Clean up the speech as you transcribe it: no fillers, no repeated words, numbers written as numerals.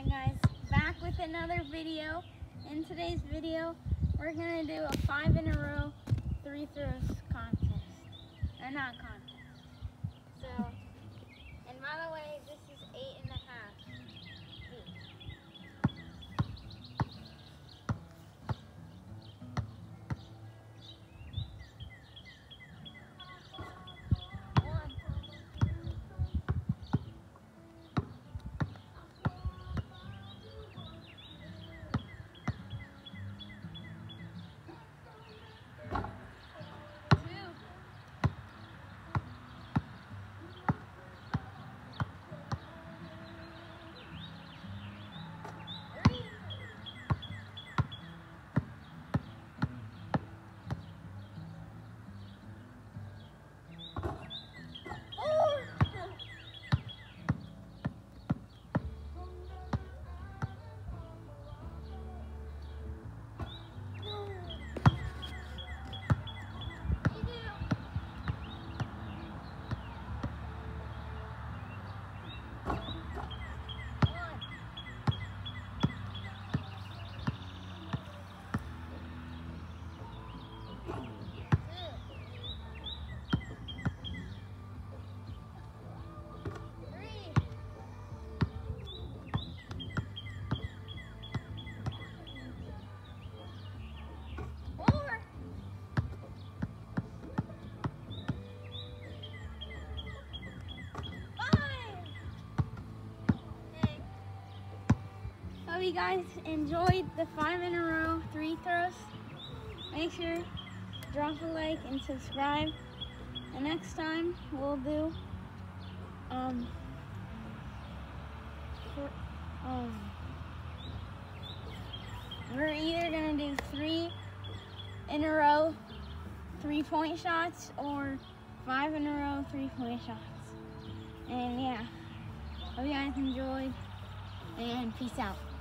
Alright guys, back with another video. In today's video, we're going to do a 5 in a row 3 throws contest. Or not contest. So, and by the way, this is 8.5 feet. Hope you guys enjoyed the 5 in a row 3 throws. Make sure drop a like and subscribe. And next time we'll do we're either gonna do 3 in a row 3-point shots or 5 in a row 3-point shots. And yeah, hope you guys enjoyed and peace out.